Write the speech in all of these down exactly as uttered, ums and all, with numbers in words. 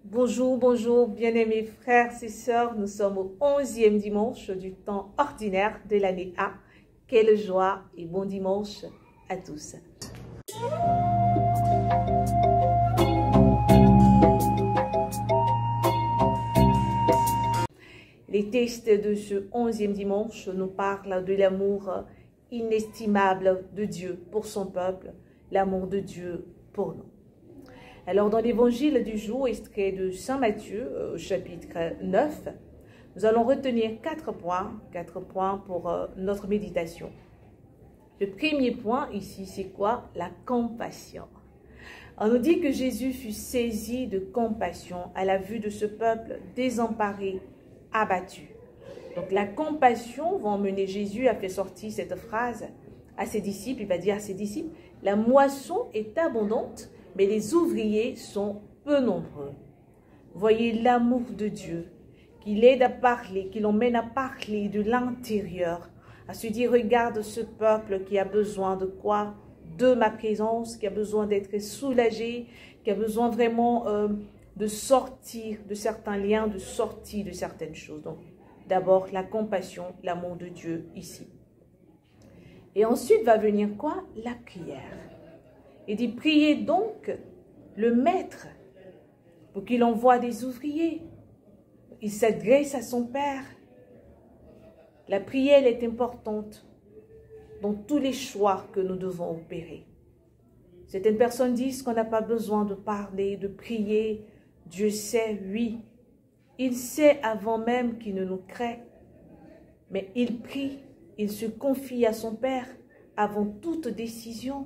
Bonjour, bonjour, bien-aimés frères et sœurs. Nous sommes au onzième dimanche du temps ordinaire de l'année A. Quelle joie et bon dimanche à tous. Les textes de ce onzième dimanche nous parlent de l'amour inestimable de Dieu pour son peuple, l'amour de Dieu pour nous. Alors, dans l'évangile du jour, extrait de Saint Matthieu, au chapitre neuf, nous allons retenir quatre points, quatre points pour euh, notre méditation. Le premier point ici, c'est quoi? La compassion. On nous dit que Jésus fut saisi de compassion à la vue de ce peuple désemparé, abattu. Donc, la compassion va emmener Jésus à faire sortir cette phrase à ses disciples. Il va dire à ses disciples, la moisson est abondante, mais les ouvriers sont peu nombreux. Voyez l'amour de Dieu, qui l'aide à parler, qui l'emmène à parler de l'intérieur, à se dire, regarde ce peuple qui a besoin de quoi? De ma présence, qui a besoin d'être soulagé, qui a besoin vraiment euh, de sortir de certains liens, de sortir de certaines choses. Donc, d'abord, la compassion, l'amour de Dieu ici. Et ensuite va venir quoi? La prière. Il dit, priez donc le maître pour qu'il envoie des ouvriers. Il s'adresse à son Père. La prière est importante dans tous les choix que nous devons opérer. Certaines personnes disent qu'on n'a pas besoin de parler, de prier. Dieu sait, oui. Il sait avant même qu'il ne nous crée. Mais il prie, il se confie à son Père avant toute décision.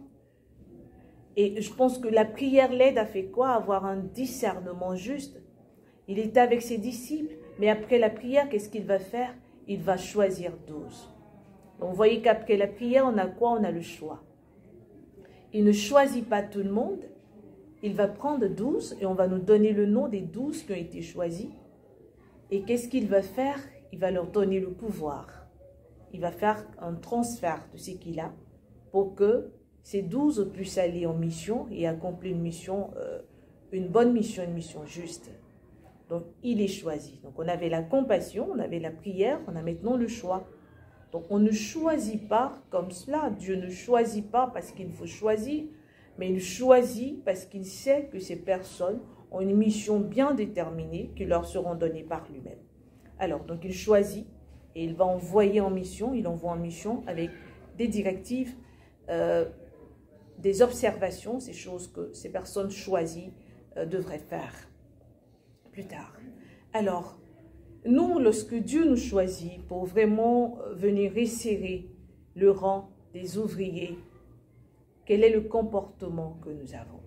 Et je pense que la prière l'aide à faire quoi? Avoir un discernement juste. Il est avec ses disciples, mais après la prière, qu'est-ce qu'il va faire? Il va choisir douze. Donc, vous voyez qu'après la prière, on a quoi? On a le choix. Il ne choisit pas tout le monde. Il va prendre douze et on va nous donner le nom des douze qui ont été choisis. Et qu'est-ce qu'il va faire? Il va leur donner le pouvoir. Il va faire un transfert de ce qu'il a pour que ces douze puissent aller en mission et accomplir une mission, euh, une bonne mission, une mission juste. Donc, il est choisi. Donc, on avait la compassion, on avait la prière, on a maintenant le choix. Donc, on ne choisit pas comme cela. Dieu ne choisit pas parce qu'il faut choisir, mais il choisit parce qu'il sait que ces personnes ont une mission bien déterminée qui leur seront données par lui-même. Alors, donc, il choisit et il va envoyer en mission. Il envoie en mission avec des directives, euh, des observations, ces choses que ces personnes choisies euh, devraient faire plus tard. Alors, nous, lorsque Dieu nous choisit pour vraiment venir resserrer le rang des ouvriers, quel est le comportement que nous avons?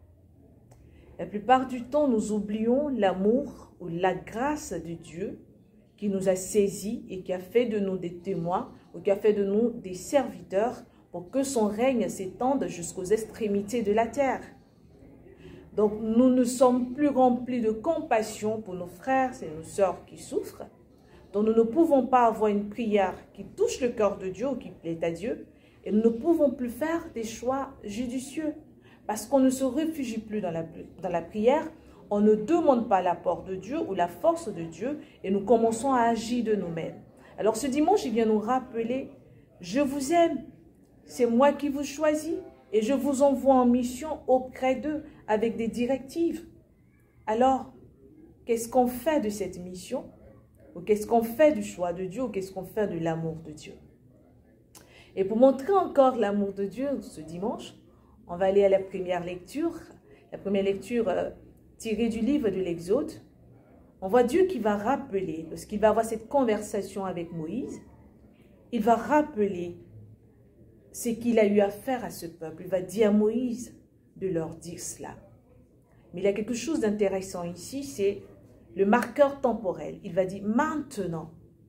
La plupart du temps, nous oublions l'amour ou la grâce de Dieu qui nous a saisis et qui a fait de nous des témoins ou qui a fait de nous des serviteurs pour que son règne s'étende jusqu'aux extrémités de la terre. Donc, nous ne sommes plus remplis de compassion pour nos frères et nos sœurs qui souffrent. Donc, nous ne pouvons pas avoir une prière qui touche le cœur de Dieu ou qui plaît à Dieu. Et nous ne pouvons plus faire des choix judicieux. Parce qu'on ne se réfugie plus dans la, dans la prière. On ne demande pas l'apport de Dieu ou la force de Dieu. Et nous commençons à agir de nous-mêmes. Alors, ce dimanche, il vient nous rappeler, je vous aime. C'est moi qui vous choisis et je vous envoie en mission auprès d'eux avec des directives. Alors, qu'est-ce qu'on fait de cette mission? Ou qu'est-ce qu'on fait du choix de Dieu? Ou qu'est-ce qu'on fait de l'amour de Dieu? Et pour montrer encore l'amour de Dieu ce dimanche, on va aller à la première lecture. La première lecture euh, tirée du livre de l'Exode. On voit Dieu qui va rappeler, lorsqu'il va avoir cette conversation avec Moïse, il va rappeler ce qu'il a eu à faire à ce peuple. Il va dire à Moïse de leur dire cela. Mais il y a quelque chose d'intéressant ici, c'est le marqueur temporel. Il va dire maintenant.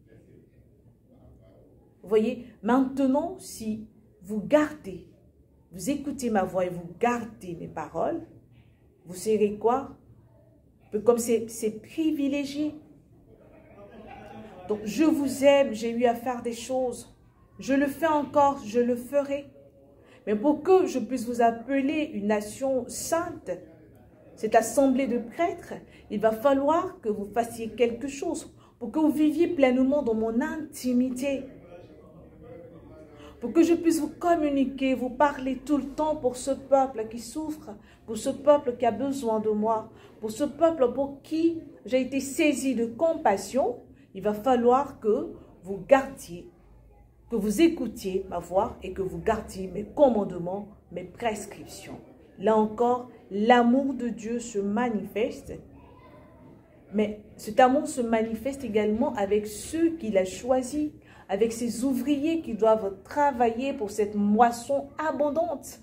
Vous voyez, maintenant, si vous gardez, vous écoutez ma voix et vous gardez mes paroles, vous serez quoi? Comme c'est privilégié. Donc, je vous aime, j'ai eu à faire des choses. Je le fais encore, je le ferai. Mais pour que je puisse vous appeler une nation sainte, cette assemblée de prêtres, il va falloir que vous fassiez quelque chose pour que vous viviez pleinement dans mon intimité. Pour que je puisse vous communiquer, vous parler tout le temps pour ce peuple qui souffre, pour ce peuple qui a besoin de moi, pour ce peuple pour qui j'ai été saisi de compassion, il va falloir que vous gardiez, que vous écoutiez ma voix et que vous gardiez mes commandements, mes prescriptions. Là encore, l'amour de Dieu se manifeste, mais cet amour se manifeste également avec ceux qu'il a choisis, avec ces ouvriers qui doivent travailler pour cette moisson abondante.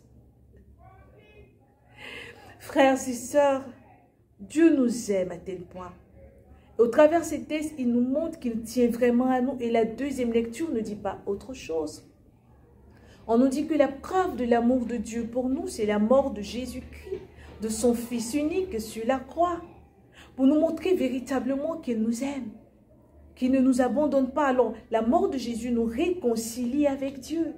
Frères et sœurs, Dieu nous aime à tel point. Et au travers de ces textes, il nous montre qu'il tient vraiment à nous. Et la deuxième lecture ne dit pas autre chose. On nous dit que la preuve de l'amour de Dieu pour nous, c'est la mort de Jésus-Christ, de son Fils unique sur la croix, pour nous montrer véritablement qu'il nous aime, qu'il ne nous abandonne pas. Alors, la mort de Jésus nous réconcilie avec Dieu.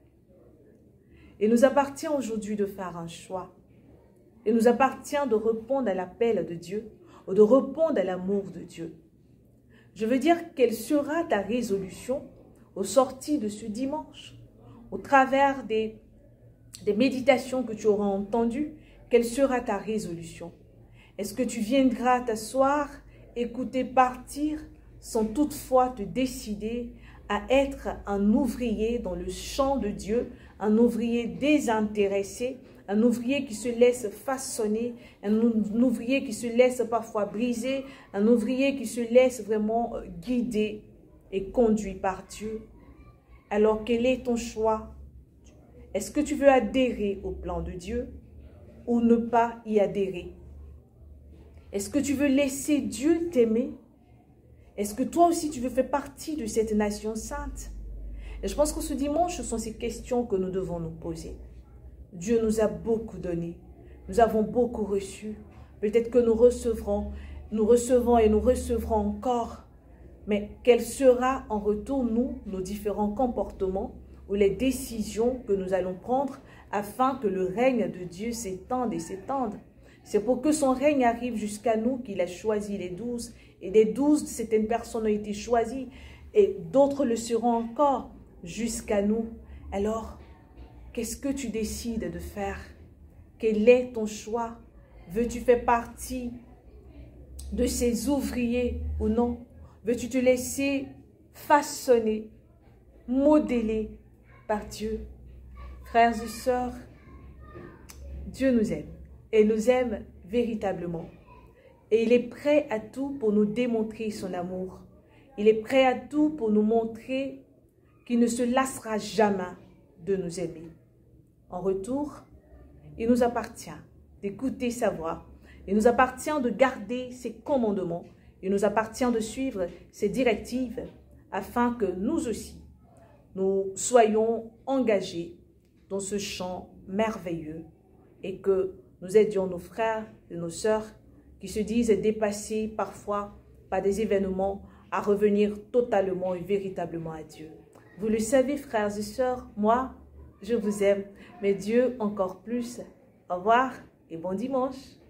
Il nous appartient aujourd'hui de faire un choix. Il nous appartient de répondre à l'appel de Dieu ou de répondre à l'amour de Dieu. Je veux dire, quelle sera ta résolution au sortir de ce dimanche, au travers des, des méditations que tu auras entendues? Quelle sera ta résolution? Est-ce que tu viendras t'asseoir, écouter, partir, sans toutefois te décider à être un ouvrier dans le champ de Dieu, un ouvrier désintéressé, un ouvrier qui se laisse façonner, un ouvrier qui se laisse parfois briser, un ouvrier qui se laisse vraiment guider et conduit par Dieu? Alors quel est ton choix? Est-ce que tu veux adhérer au plan de Dieu ou ne pas y adhérer? Est-ce que tu veux laisser Dieu t'aimer? Est-ce que toi aussi tu veux faire partie de cette nation sainte? Et je pense que ce dimanche, ce sont ces questions que nous devons nous poser. Dieu nous a beaucoup donné. Nous avons beaucoup reçu. Peut-être que nous recevrons, nous recevons et nous recevrons encore. Mais quel sera en retour, nous, nos différents comportements ou les décisions que nous allons prendre afin que le règne de Dieu s'étende et s'étende? C'est pour que son règne arrive jusqu'à nous qu'il a choisi les douze. Et des douze, certaines personnes ont été choisies et d'autres le seront encore jusqu'à nous. Alors, qu'est-ce que tu décides de faire? Quel est ton choix? Veux-tu faire partie de ces ouvriers ou non? Veux-tu te laisser façonner, modeler par Dieu? Frères et sœurs, Dieu nous aime et nous aime véritablement. Et il est prêt à tout pour nous démontrer son amour. Il est prêt à tout pour nous montrer qu'il ne se lassera jamais de nous aimer. En retour, il nous appartient d'écouter sa voix. Il nous appartient de garder ses commandements. Il nous appartient de suivre ses directives afin que nous aussi, nous soyons engagés dans ce champ merveilleux et que nous aidions nos frères et nos sœurs qui se disent dépassés parfois par des événements à revenir totalement et véritablement à Dieu. Vous le savez, frères et sœurs, moi, je vous aime, mais Dieu encore plus. Au revoir et bon dimanche.